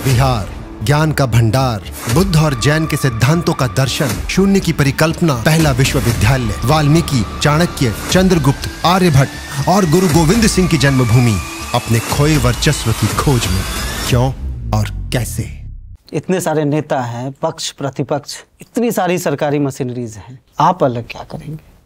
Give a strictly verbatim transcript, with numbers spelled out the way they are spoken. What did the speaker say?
विहार, ज्ञान का भंडार, बुद्ध और जैन के सिद्धांतों का दर्शन, शून्य की परिकल्पना, पहला विश्वविद्यालय, वाल्मीकि, चाणक्य, चंद्रगुप्त, आर्यभट्ट और गुरु गोविंद सिंह की जन्मभूमि, अपने खोए वर्चस्व की खोज में। क्यों और कैसे? इतने सारे नेता हैं, पक्ष प्रतिपक्ष, इतनी सारी सरकारी मशीनरीज हैं, आप अलग क्या करेंगे?